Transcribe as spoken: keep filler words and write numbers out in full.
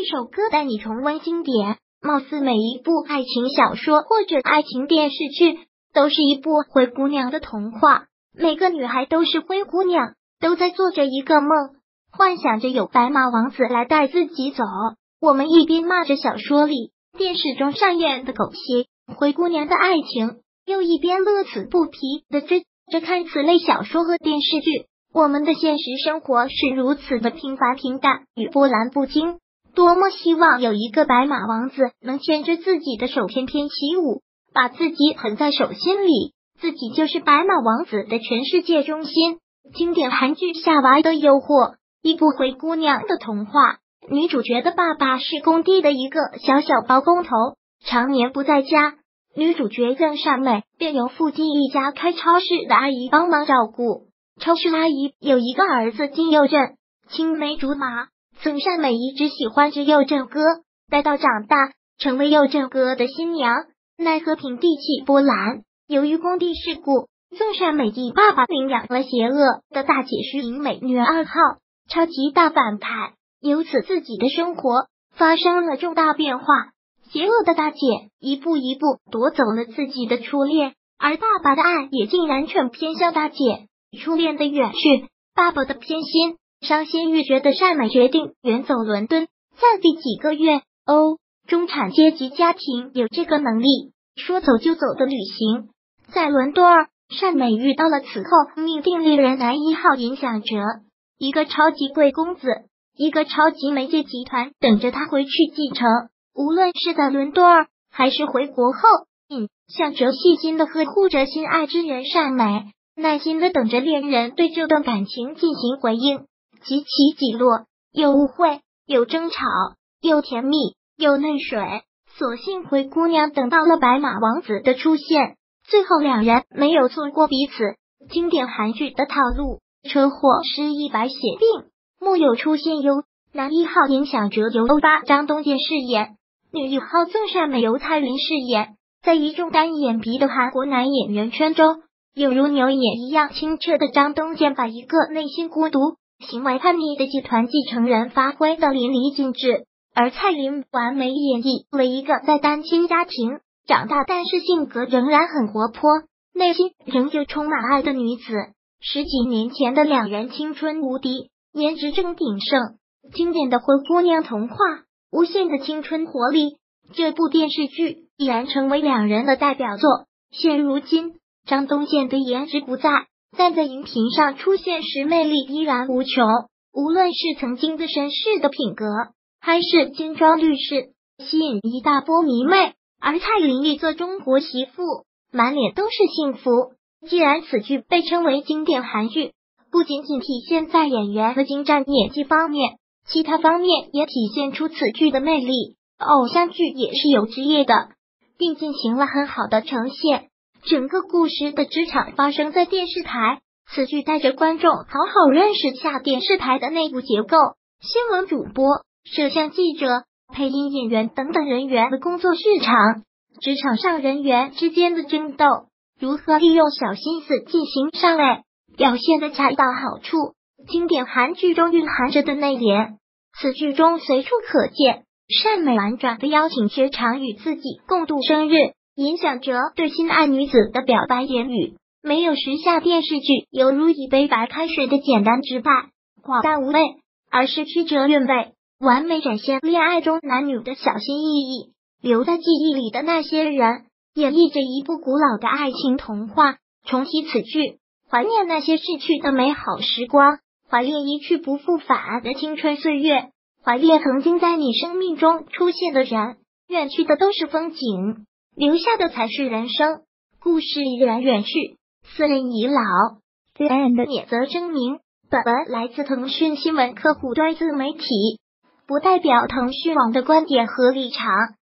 这首歌带你重温经典，貌似每一部爱情小说或者爱情电视剧都是一部灰姑娘的童话。每个女孩都是灰姑娘，都在做着一个梦，幻想着有白马王子来带自己走。我们一边骂着小说里、电视中上演的狗血灰姑娘的爱情，又一边乐此不疲的追着看此类小说和电视剧。我们的现实生活是如此的平凡平淡与波澜不惊，多么希望有一个白马王子能牵着自己的手翩翩起舞，把自己捧在手心里，自己就是白马王子的全世界中心。经典韩剧《夏娃的诱惑》，一部灰姑娘的童话。女主角的爸爸是工地的一个小小包工头，常年不在家，女主角郑善美便由附近一家开超市的阿姨帮忙照顾。超市阿姨有一个儿子金佑正，青梅竹马，郑善美一直喜欢着佑正哥，待到长大成为佑正哥的新娘，奈何平地起波澜。由于工地事故，郑善美的爸爸领养了邪恶的大姐徐颖美女二号，超级大反派，由此自己的生活发生了重大变化。邪恶的大姐一步一步夺走了自己的初恋，而爸爸的爱也竟然全偏向大姐。初恋的远去，爸爸的偏心，伤心欲绝的善美决定远走伦敦。在第几个月哦，中产阶级家庭有这个能力，说走就走的旅行。在伦敦儿，善美遇到了此后命定令人男一号影响者，一个超级贵公子，一个超级媒介集团等着他回去继承。无论是在伦敦儿还是回国后，影响者细心的呵护着心爱之人善美，耐心的等着恋人对这段感情进行回应。几起几落，有误会，有争吵，有甜蜜，有泪水。所幸灰姑娘等到了白马王子的出现，最后两人没有错过彼此。经典韩剧的套路，车祸、失忆、白血病，木有出现由男一号影响者由欧巴张东健饰演，女一号郑善美由蔡琳饰演。在一众单眼皮的韩国男演员圈中，有如牛眼一样清澈的张东健把一个内心孤独、行为叛逆的集团继承人发挥得淋漓尽致，而蔡琳完美演绎了一个在单亲家庭长大，但是性格仍然很活泼，内心仍旧充满爱的女子。十几年前的两人青春无敌，颜值正鼎盛，经典的灰姑娘童话，无限的青春活力。这部电视剧已然成为两人的代表作。现如今，张东健的颜值不在，但在荧屏上出现时魅力依然无穷。无论是曾经的绅士的品格，还是金装律师，吸引一大波迷妹。而蔡琳一做中国媳妇，满脸都是幸福。既然此剧被称为经典韩剧，不仅仅体现在演员和精湛演技方面，其他方面也体现出此剧的魅力。偶像剧也是有职业的，并进行了很好的呈现。整个故事的职场发生在电视台，此剧带着观众好好认识下电视台的内部结构，新闻主播、摄像记者、配音演员等等人员的工作日常，职场上人员之间的争斗，如何利用小心思进行上位，表现得恰到好处。经典韩剧中蕴含着的内敛，此剧中随处可见。善美婉转的邀请薛常与自己共度生日，影响着对心爱女子的表白言语，没有时下电视剧犹如一杯白开水的简单直白、寡淡无味，而是曲折韵味，完美展现恋爱中男女的小心翼翼。留在记忆里的那些人，演绎着一部古老的爱情童话。重启此剧，怀念那些逝去的美好时光，怀念一去不复返的青春岁月，怀念曾经在你生命中出现的人。远去的都是风景，留下的才是人生。故事已然远去，斯人已老，自然的免责声明。本文来自腾讯新闻客户端自媒体，不代表腾讯网的观点和立场。